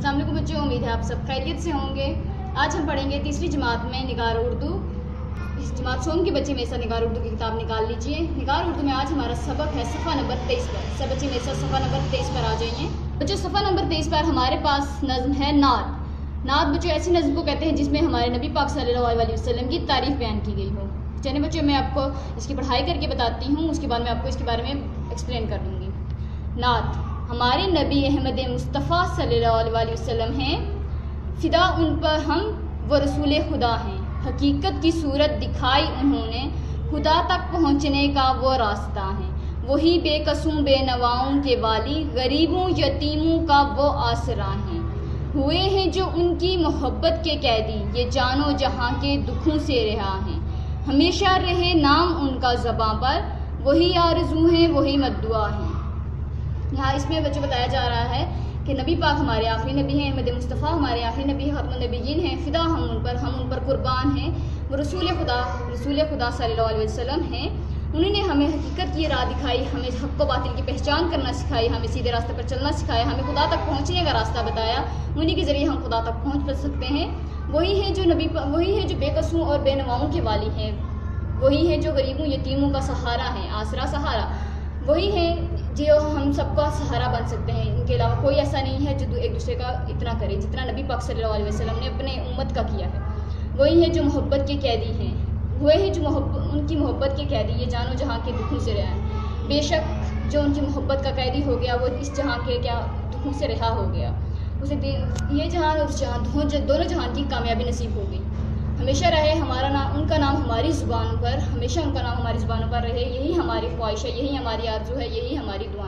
अस्सलाम वालेकुम बच्चों, उम्मीद है आप सब खैरियत से होंगे। आज हम पढ़ेंगे तीसरी जमात में निगार उर्दू। इस जमात सोम के बच्चे मेरे साथ निगार उर्दू की किताब निकाल लीजिए। निगार उर्दू में आज हमारा सबक है सफ़ा नंबर 23 पर। सब बच्चे मेरे साथ सफ़ा नंबर 23 पर आ जाइए। बच्चों सफ़ा नंबर 23 पर हमारे पास नज़्म है नात। नात बच्चों ऐसी नज़्म को कहते हैं जिसमें हमारे नबी पाक सल्लल्लाहु अलैहि वसल्लम की तारीफ़ बयान की गई हो। चलिए बच्चों, मैं आपको इसकी पढ़ाई करके बताती हूँ, उसके बाद मैं आपको इसके बारे में एक्सप्लेन कर दूँगी। नात हमारे नबी अहमद मुस्तफ़ा सल्लल्लाहु अलैहि वसल्लम हैं, फ़िदा उन पर हम वो रसूल खुदा हैं। हकीकत की सूरत दिखाई उन्होंने, खुदा तक पहुँचने का वो रास्ता है। वही बेकसूं बेनवाओं के वाली, गरीबों यतीमों का वो आसरा हैं। हुए हैं जो उनकी मोहब्बत के कैदी, ये जानो जहाँ के दुखों से रिहा हैं। हमेशा रहे नाम उनका ज़बां पर, वही आरज़ू हैं वही मद्दुआ हैं। यहाँ इसमें बच्चों बताया जा रहा है कि नबी पाक हमारे आखिरी नबी हैं, अहमद मुस्तफ़ा हमारे आखिरी नबी खातमुन नबीयीन हैं। फ़िदा हम उन पर कुर्बान हैं। वो रसूल खुदा सल्लल्लाहु अलैहि वसल्लम हैं। उन्होंने हमें हकीकत की राह दिखाई, हमें हक़ व बातिल की पहचान करना सिखाई, हमें सीधे रास्ते पर चलना सिखाया, हमें खुदा तक पहुँचने का रास्ता बताया। उन्हीं के ज़रिए हम खुदा तक पहुँच सकते हैं। वही है जो बेकसूं और बेनवाओं के वाली हैं। वही है जो गरीबों यतीमों का सहारा है, आसरा सहारा। वही है जो हम सबका सहारा बन सकते हैं। इनके अलावा कोई ऐसा नहीं है जो एक दूसरे का इतना करे जितना नबी पाक सल्लल्लाहु अलैहि वसल्लम ने अपने उम्मत का किया है। वही है जो मोहब्बत के कैदी हैं। वही है जो उनकी मोहब्बत के कैदी, ये जानो जहाँ के दुखों से रहा है। बेशक जो उनकी मोहब्बत का कैदी हो गया, वो इस जहाँ के दुखों से रिहा हो गया, उसे ये जहाँ और उस जहाँ दोनों जहाँ की कामयाबी नसीब हो गई। हमेशा रहे उनका नाम हमारी ज़ुबानों पर, हमेशा उनका नाम हमारी ज़ुबानों पर रहे। यही हमारी ख्वाहिश है, यही हमारी आरज़ू है, यही हमारी दुआ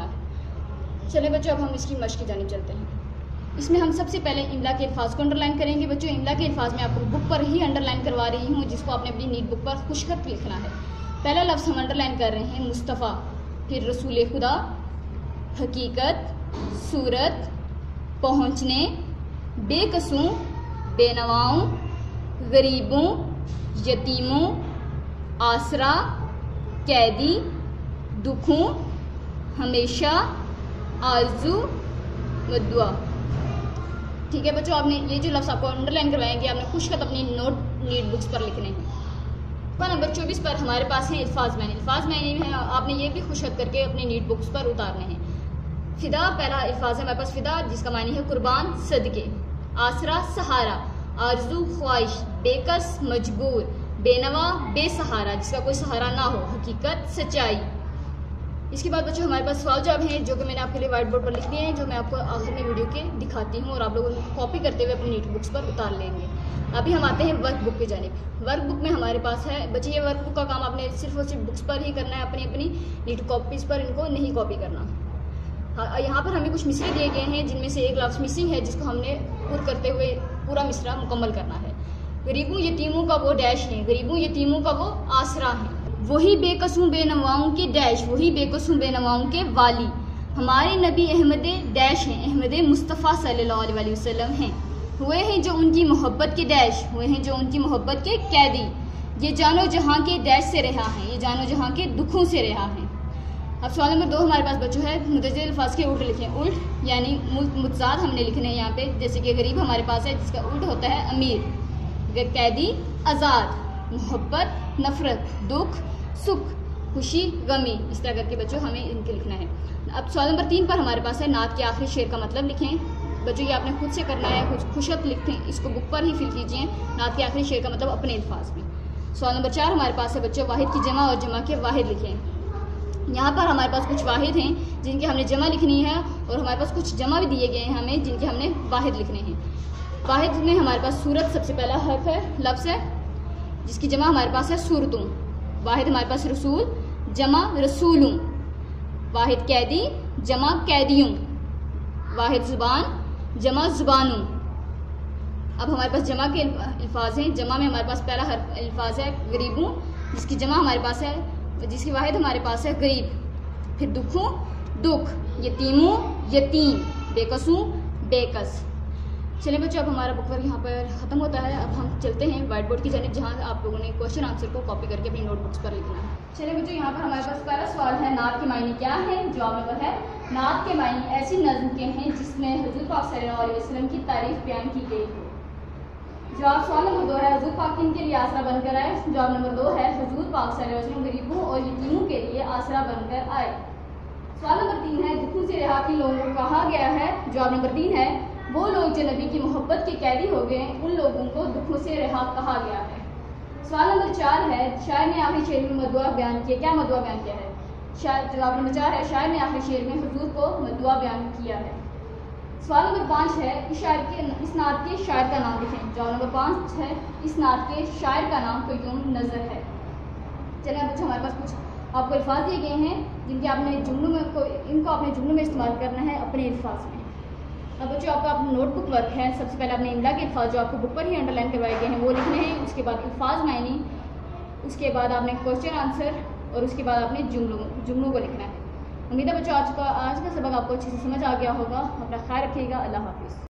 है। चले बच्चों, अब हम इसकी मश्क की जानिब चलते हैं। इसमें हम सबसे पहले इमला के अल्फाज को अंडरलाइन करेंगे। बच्चों इमला के अल्फाज मैं आपको बुक पर ही अंडरलाइन करवा रही हूँ, जिसको आपने अपनी नीट बुक पर खुशखत लिखना है। पहला लफ्ज़ हम अंडरलाइन कर रहे हैं मुस्तफ़ा, फिर रसूल खुदा, हकीकत, सूरत, पहुँचने, बेकसूं बेनवाओं, गरीबों यतीमों, आसरा, कैदी, दुखों, हमेशा, आरज़ू, मद्दुआ। ठीक है बच्चों, आपने ये जो लफ्ज़ आपको अंडरलाइन करवाएंगे, आपने खुशखत अपनी नीट बुक्स पर लिखने हैं। नंबर 24 पर हमारे पास है अल्फाज मैंने है, आपने ये भी खुशखत करके अपनी नीट बुक्स पर उतारने हैं। फ़िदा पहला अल्फाज है हमारे पास, फ़िदा जिसका मानी है कुर्बान, सदके। आसरा सहारा, आरज़ू ख्वाहिश, बेकस मजबूर, बेनवा बेसहारा जिसका कोई सहारा ना हो, हकीकत सच्चाई। इसके बाद बच्चों हमारे पास सवाल जवाब हैं जो कि मैंने आपके लिए व्हाइट बोर्ड पर लिख दिए हैं, जो मैं आपको आखिर में वीडियो के दिखाती हूँ और आप लोग उनको कॉपी करते हुए अपनी नीट बुक्स पर उतार लेंगे। अभी हम आते हैं वर्क बुक की जानिब। वर्क बुक में हमारे पास है बच्चे, ये वर्क बुक का काम आपने सिर्फ और सिर्फ बुक्स पर ही करना है, अपनी नीट कॉपीज़ पर इनको नहीं कॉपी करना। हाँ, यहाँ पर हमें कुछ मिसरे दिए गए हैं जिनमें से एक लफ्ज़ मिसिंग है, जिसको हमने पूरा करते हुए पूरा मिसरा मुकम्मल करना है। गरीबों यतीमों का वो डैश है, गरीबों यतीमों का वो आसरा है। वही बेकसूं बेनवाओं के डैश, वही बेकसूं बेनवाओं के वाली। हमारे नबी अहमद डैश हैं, अहमद मुस्तफ़ा सल्लल्लाहु अलैहि वसल्लम हैं। हुए हैं जो उनकी मोहब्बत के डैश, हुए हैं जो उनकी मोहब्बत के कैदी, ये जानो जहाँ के डैश से रहा है, ये जानो जहाँ के दुखों से रहा है। अब सवाल नंबर 2 हमारे पास बच्चों है मुतज़िल अल्फाज के उल्ट लिखें। उल्ट यानी मुतज़ाद हमने लिखने हैं यहाँ पे, जैसे कि गरीब हमारे पास है जिसका उल्ट होता है अमीर, कैदी आज़ाद, मोहब्बत नफ़रत, दुख सुख, खुशी गमी, इस तरह करके बच्चों हमें इनके लिखना है। अब सवाल नंबर 3 पर हमारे पास है नात के आखिरी शेर का मतलब लिखें। बच्चों ये आपने खुद से करना है, कुछ खुशखत लिखें, इसको बुक पर ही फिल कीजिए। नात के आखिरी शेर का मतलब अपने अल्फाज में। सवाल नंबर 4 हमारे पास है बच्चों वाहिद की जमा और जमा के वाहिद लिखें। यहाँ पर हमारे पास कुछ वाहिद हैं जिनकी हमने जमा लिखनी है और हमारे पास कुछ जमा भी दिए गए हैं हमें जिनके हमने वाहिद लिखने हैं। वाहिद में हमारे पास सूरत सबसे पहला हर्फ है, लफ्ज़ है, जिसकी जमा हमारे पास है सूरतों। वाहिद हमारे पास रसूल, जमा रसूलों। वाहिद कैदी, जमा कैदियों। वाहिद ज़ुबान, जमा ज़ुबानों। अब हमारे पास जमा के अल्फाज हैं। जमा में हमारे पास पहला हर्फ अल्फाज है गरीबों, जिसकी जमा हमारे पास है, जिसकी वाहिद हमारे पास है गरीब। फिर दुखों दुख, यतीमों यतीम, बेकसूं बेकस। चलिए बच्चों, अब हमारा बुक वर्क यहाँ पर ख़त्म होता है। अब हम चलते हैं व्हाइट बोर्ड की जानिब, जहाँ आप लोगों ने क्वेश्चन आंसर को कॉपी करके अपनी नोटबुक्स पर लिखना है। चलिए बच्चों, यहाँ पर हमारे पास पहला सवाल है, नात के मायने क्या है। जवाब नंबर है, नात के मायने ऐसी नज़्म के हैं जिसमें हुजूर पाक सल्लल्लाहु अलैहि वसल्लम की तारीफ बयान की गई हो। जवाब सवाल नंबर 2 है, हुजूर पाक किन के लिए आसरा बनकर आए। जवाब नंबर 2 है, हुजूर पाक सल्लल्लाहु अलैहि वसल्लम गरीबों और यतीमों के लिए आसरा बनकर आए। सवाल नंबर 3 है, दुखों से रिहा किन लोगों को कहा गया है। जवाब नंबर 3 है, वो लोग जो नबी की मोहब्बत के कैदी हो गए, उन लोगों को दुखों से रिहा कहा गया है। सवाल नंबर 4 है, शायर ने आखिरी शेर में मदुआ बयान किया। क्या मदुआ बयान किया है। जवाब नंबर 4 है, शायर ने आखिरी शेर में हुजूर को मदुआ बयान किया है। सवाल नंबर 5 है, इस नात के शायर का नाम लिखें। जवाब नंबर 5 है, इस नात के शायर का नाम क़य्यूम नज़र है। चलिए अब बच्चों, हमारे पास कुछ आपको अल्फाज दिए गए हैं जिनके आपने जुमलों में इनको अपने जुमलों में इस्तेमाल करना है अपने अल्फाज में। अब बच्चों, आपका नोटबुक वर्क है। सबसे पहले आपने इमला के अल्फाज जो आपको बुक पर ही अंडरलाइन करवाए गए हैं वो लिखने हैं। उसके बाद अल्फाज मायने, उसके बाद आपने क्वेश्चन आंसर और उसके बाद आपने जुमलों को लिखना है। उम्मीद है बच्चों आज का सबक आपको अच्छे से समझ आ गया होगा। अपना ख्याल रखिएगा। अल्लाह हाफिज़।